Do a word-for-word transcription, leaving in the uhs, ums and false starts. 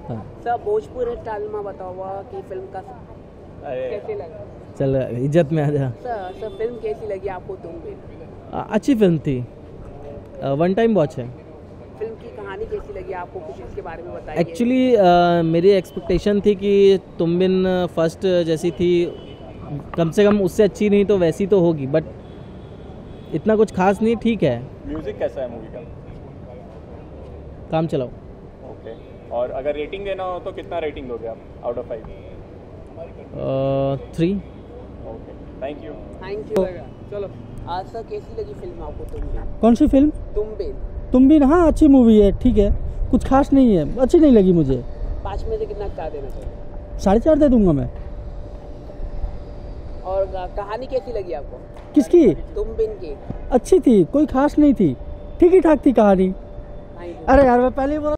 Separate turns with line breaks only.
हाँ
sir Bhojpuri style में बताओ कि फिल्म का कैसे लगा?
चल इज्जत में आ जा।
सर सर फिल्म कैसी लगी आपको? तुम भी
अच्छी फिल्म थी, वन टाइम वॉच है।
फिल्म की कहानी कैसी लगी आपको? कुछ इसके बारे में बताइए।
एक्चुअली मेरी एक्सपेक्टेशन थी कि तुम बिन फर्स्ट जैसी थी, कम से कम उससे अच्छी नहीं तो वैसी तो होगी, बट इतना कुछ खास नहीं, ठीक है।
म्यूजिक कैसा है मूवी का?
काम चलाओ।
ओके, और अगर रेटिंग देना हो तो कितना रेटिंग दोगे आप out of five?
Three.
Okay, thank you.
Thank you. चलो आज सर कैसी लगी फिल्म आपको? तुम भी
कौन सी फिल्म?
तुम भी
तुम भी हाँ अच्छी मूवी है, ठीक है, कुछ खास नहीं है, अच्छी नहीं लगी मुझे।
पाँच में से कितना क्या देना चाहिए?
साढ़े चार दे दूंगा मैं।
और कहानी कैसी लगी आपको?
किसकी?
तुम बिन की।
अच्छी थी, कोई खास नहीं थी, ठीक ही ठाक थी कहानी।
Thank you.
अरे यार मैं पहले ही बोला